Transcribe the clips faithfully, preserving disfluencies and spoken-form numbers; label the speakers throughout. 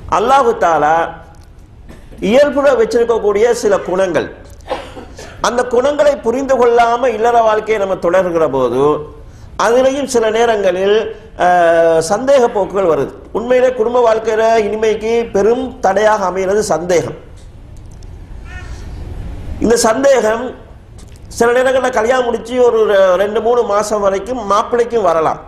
Speaker 1: அல்லாஹு தஆலா இயல்புல வச்சிருக்கக்கூடிய சில குணங்கள், அந்த குணங்களை புரிந்து கொள்ளாம இல்லற வாழ்க்கையை நம்ம தொடர்கிற போது அதிலையும் சில நேரங்களில் சந்தேக போக்குகள் வருது. உண்மையிலே குடும்ப வாழ்க்கையில இனிமைக்கு பெரும் தடையாக அமைகிறது சந்தேகம். இந்த சந்தேகம் சில நேரங்களில் கல்யாணம் முடிச்சு ஒரு ரெண்டு மூணு மாசம் வரைக்கும் மாப்பிள்ளைக்கும் வரலாம்.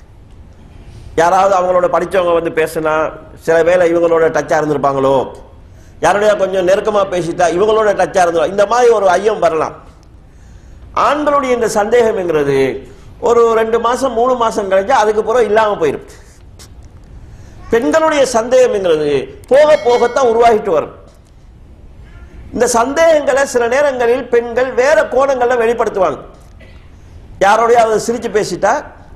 Speaker 1: யாராவது அவங்களோட படித்தவங்க வந்து பேசினா சில வேளை இவங்களோட டச்சாக இருந்திருப்பாங்களோ, யாருடைய கொஞ்சம் நெருக்கமாக பேசிட்டா இவங்களோட டச்சாக இருந்தோம், இந்த மாதிரி ஒரு ஐயம் வரலாம். ஆண்களுடைய இந்த சந்தேகம்ங்கிறது ஒரு ரெண்டு மாசம் மூணு மாசம் கழிஞ்சா அதுக்கு பிறகு இல்லாமல் போயிடும். பெண்களுடைய சந்தேகம்ங்கிறது போக போகத்தான் உருவாகிட்டு வரும். இந்த சந்தேகங்களை சில நேரங்களில் பெண்கள் வேற கோணங்கள்ல வெளிப்படுத்துவாங்க. யாரோடைய அதை சிரிச்சு பேசிட்டா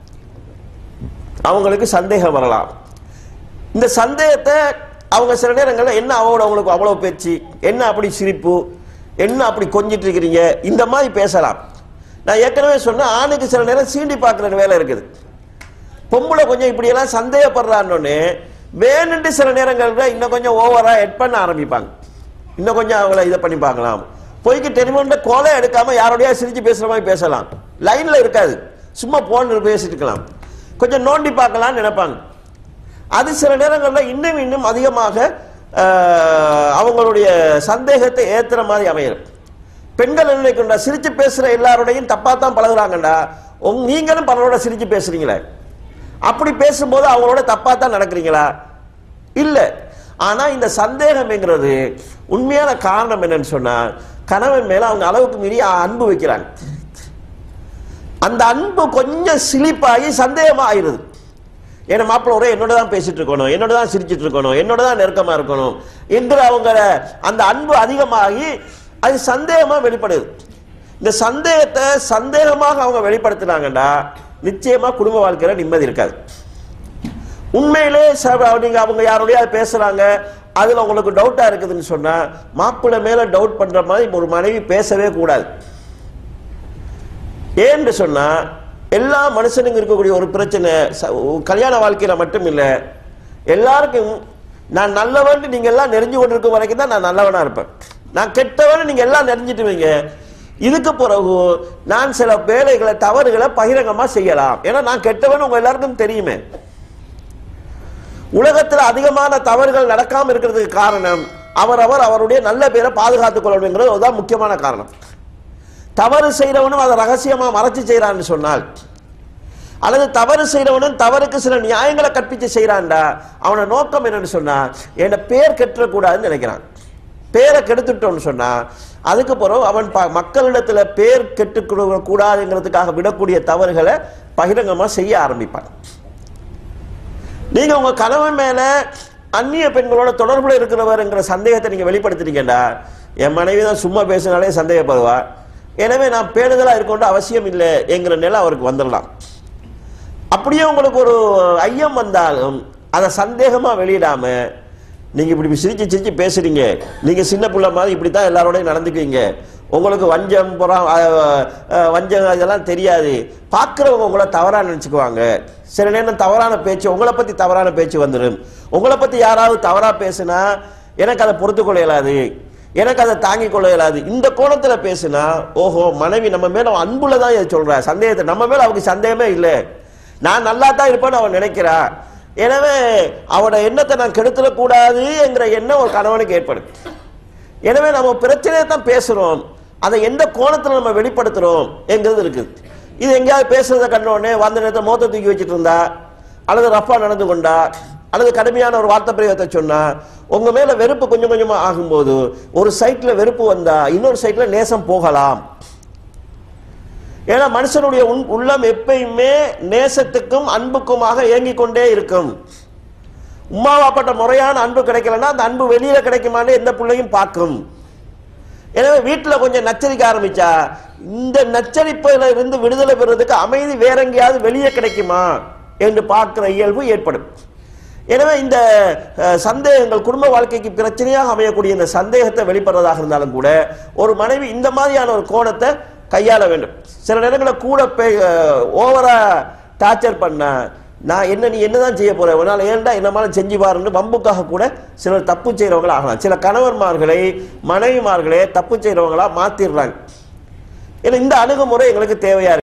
Speaker 1: அவங்களுக்கு சந்தேகம் வரலாம். இந்த சந்தேகத்தை அவங்க சில நேரங்களில் என்ன அவங்களோட அவங்களுக்கு அவ்வளவு பேச்சு, என்ன அப்படி சிரிப்பு, என்ன அப்படி கொஞ்சிட்டு இருக்கிறீங்க, இந்த மாதிரி பேசலாம். நான் ஏற்கனவே சொன்னேன், ஆணுக்கு சில நேரம் சீண்டி பார்க்குற வேலை இருக்குது. பொம்பளை கொஞ்சம் இப்படியெல்லாம் சந்தேகப்படுறான்னு வேணுட்டு சில நேரங்களில் இன்னும் கொஞ்சம் ஓவரா எட் பண்ண ஆரம்பிப்பாங்க. இன்னும் கொஞ்சம் அவங்கள இதை பண்ணி பார்க்கலாம். போய்க்கு டெலிஃபோன்ல கோலை எடுக்காம யாரோடய சிரிச்சு பேசுற மாதிரி பேசலாம். லைன்ல இருக்காது, சும்மா போன் பேசிட்டு இருக்கலாம். கொஞ்சம் நோண்டி பார்க்கலாம்னு நினைப்பாங்க. அது சில நேரங்களில் இன்னும் இன்னும் அதிகமாக அவங்களுடைய சந்தேகத்தை ஏத்துற மாதிரி அமையும். பெண்கள் நினைக்கின்றா சிரிச்சு பேசுற எல்லாரோடையும் தப்பா தான் பழகுறாங்கண்டா, நீங்களும் பலரோட சிரிச்சு பேசுறீங்களே, அப்படி பேசும்போது அவங்களோட தப்பா தான் நடக்கிறீங்களா? இல்ல. ஆனா இந்த சந்தேகம்ங்கிறது உண்மையான காரணம் என்னன்னு சொன்னா, கணவன் மேல அவங்க அளவுக்கு மீறி அன்பு வைக்கிறாங்க. அந்த அன்பு கொஞ்சம் சிலிப்பாகி சந்தேகமா ஆயிருது. ஏன்னா மாப்பிள்ள ஒரே என்னோட தான் பேசிட்டு இருக்கணும், என்னோட தான் சிரிச்சிட்டு இருக்கணும், என்னோட தான் நெருக்கமா இருக்கணும் என்று அவங்க அந்த அன்பு அதிகமாகி அது சந்தேகமா வெளிப்படுது. இந்த சந்தேகத்தை சந்தேகமாக அவங்க வெளிப்படுத்தினாங்கடா நிச்சயமா குடும்ப வாழ்க்கையில நிம்மதி இருக்காது. உண்மையிலே நீங்க அவங்க யாரோடய பேசுறாங்க, அதுல உங்களுக்கு டவுட்டா இருக்குதுன்னு சொன்னா மாப்பிள்ளை மேல டவுட் பண்ற மாதிரி ஒரு மனைவி பேசவே கூடாது. ஏன்னு சொன்னா எல்லா மனுஷனுக்கு இருக்கக்கூடிய ஒரு பிரச்சனை கல்யாண வாழ்க்கையில மட்டும் இல்ல, எல்லாருக்கும் நான் நல்லவன் நீங்க எல்லாம் நெறிஞ்சு கொண்டிருக்கும் வரைக்கும் தான் நான் நல்லவனா இருப்பேன், நான் கெட்டவன் நீங்க எல்லாம் நெறிஞ்சிட்டுவீங்க, இதுக்கு பிறகு நான் சில வேலைகளை தவறுகளை பகிரங்கமா செய்யலாம், ஏன்னா நான் கெட்டவன் உங்க எல்லாருக்கும் தெரியுமே. உலகத்தில் அதிகமான தவறுகள் நடக்காம இருக்கிறதுக்கு காரணம் அவரவர் அவருடைய நல்ல பேரை பாதுகாத்துக் கொள்ளணுங்கிறது அதுதான் முக்கியமான காரணம். தவறு செய்யறவனும் அதை ரகசியமா மறைச்சு செய்யறான்னு சொன்னால், அல்லது தவறு செய்யறவனும் தவறுக்கு சில நியாயங்களை கற்பிச்சு செய்யறான்டா, அவன நோக்கம் என்னன்னு சொன்னா என்ன பேர் கெட்டக்கூடாதுன்னு நினைக்கிறான். பேரை கெடுத்துட்டோம்னு சொன்னா அதுக்கு பிறகு அவன் மக்களிடத்துல பேர் கெட்டு கூடாதுங்கிறதுக்காக விடக்கூடிய தவறுகளை பகிரங்கமா செய்ய ஆரம்பிப்பான். நீங்க உங்க கணவன் மேல அந்நிய பெண்களோட தொடர்புல இருக்கிறவர்ங்கிற சந்தேகத்தை நீங்க வெளிப்படுத்துறீங்கடா, என் மனைவி தான் சும்மா பேசினாலே சந்தேகப்படுவா, எனவே நான் பேணுதலா இருக்கோன்ற அவசியம் இல்லை என்கிற நிலை அவருக்கு வந்துடலாம். அப்படியே உங்களுக்கு ஒரு ஐயம் வந்தாலும் அதை சந்தேகமா வெளியிடாம நீங்க இப்படி சிரிச்சு சிரிச்சு பேசுறீங்க, நீங்க சின்ன பிள்ளை மாதிரி இப்படித்தான் எல்லாரோடையும் நடந்துக்குவீங்க, உங்களுக்கு வஞ்சம் புறம் வஞ்சம் இதெல்லாம் தெரியாது, பார்க்கிறவங்க உங்களை தவறா நினைச்சுக்குவாங்க, சில நேரம் தவறான பேச்சு உங்களை பத்தி தவறான பேச்சு வந்துடும், உங்களை பத்தி யாராவது தவறா பேசுனா எனக்கு அதை பொறுத்து கொள்ள இயலாது, எனக்கு அதை தாங்கிக் கொள்ள இயலாது, இந்த கோணத்துல பேசுனா ஓஹோ மனைவி நம்ம மேல அன்புலதான் இதை சொல்ற, சந்தேகத்தை நம்ம மேல அவருக்கு சந்தேகமே இல்லை, நான் நல்லா தான் இருப்பேன்னு அவன் நினைக்கிறா, எனவே அவனோட எண்ணத்தை நான் கெடுத்துடக்கூடாது என்கிற எண்ணம் ஒரு கணவனுக்கு ஏற்படும். எனவே நம்ம பிரச்சனையை தான் பேசுறோம், அதை எந்த கோணத்துல நம்ம வெளிப்படுத்துறோம் என்கிறது இருக்குது. இது எங்கேயாவது பேசுறத கண்டோடனே வந்த நேரத்தை மோத்த தூக்கி வச்சுட்டு இருந்தா, அல்லது ரஃபா நடந்து கொண்டா, அல்லது கடுமையான ஒரு வார்த்தை பிரயோகத்தை சொன்னா, உங்க மேல வெறுப்பு கொஞ்சம் கொஞ்சமா ஆகும்போது ஒரு சைட்ல வெறுப்பு வந்தா இன்னொரு சைட்ல நேசம் போகலாம். ஏன்னா மனுஷனுடைய உள்ளம் எப்பயுமே நேசத்துக்கும் அன்புக்குமாக இயங்கிக் கொண்டே இருக்கும். உமாவாப்பட்ட முறையான அன்பு கிடைக்கலன்னா அந்த அன்பு வெளியில கிடைக்குமான்னு எந்த பிள்ளையும் பார்க்கும். எனவே வீட்டுல கொஞ்சம் நச்சரிக்க ஆரம்பிச்சா இந்த நச்சரிப்பில இருந்து விடுதலை பெறுவதற்கு அமைதி வேற எங்கேயாவது வெளியே கிடைக்குமா என்று பார்க்கிற இயல்பு ஏற்படும். எனவே இந்த சந்தேகங்கள் குடும்ப வாழ்க்கைக்கு பிரச்சனையாக அமையக்கூடிய இந்த சந்தேகத்தை வெளிப்படுறதாக இருந்தாலும் கூட ஒரு மனைவி இந்த மாதிரியான ஒரு கோணத்தை கையாள வேண்டும். சில நேரங்களில் கூட ஓவரா டார்ச்சர் பண்ண நான் என்ன நீ என்னதான் செய்ய போற உன்னால ஏன்டா என்னமால செஞ்சு பாருன்னு வம்புக்காக கூட சிலர் தப்பு செய்யறவங்களா ஆகலாம். சில கணவன்மார்களை மனைவிமார்களே தப்பு செய்யறவங்களா மாத்திடுறாங்க. ஏன்னா இந்த அணுகுமுறை எங்களுக்கு தேவையா இருக்கு.